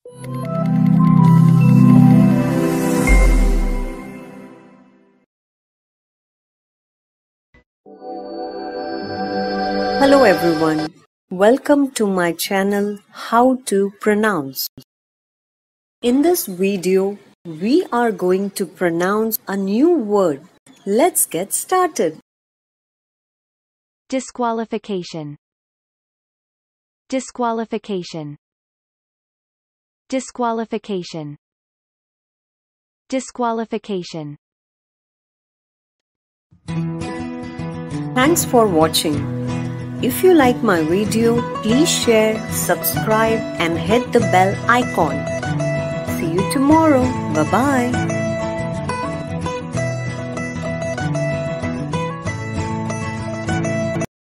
Hello everyone, welcome to my channel How to Pronounce. In this video, we are going to pronounce a new word. Let's get started. Disqualification. Disqualification. Disqualification. Disqualification. Thanks for watching. If you like my video, please share, subscribe and hit the bell icon. See you tomorrow. Bye-bye.